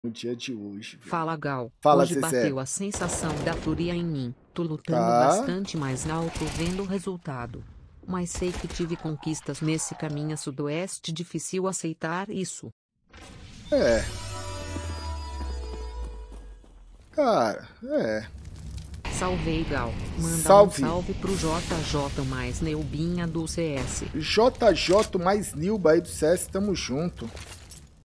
no dia de hoje, velho. Fala, Gal. Fala, Hoje Zezé. bateu a sensação da fúria em mim. Tô lutando Tá. bastante, mas não tô vendo o resultado. Mas sei que tive conquistas nesse caminho a sudoeste. Difícil aceitar isso. É. Cara, é. Salvei, Gal. Manda um Salve. salve pro JJ mais Neubinha do CS. JJ mais Nilba aí do CS, tamo junto.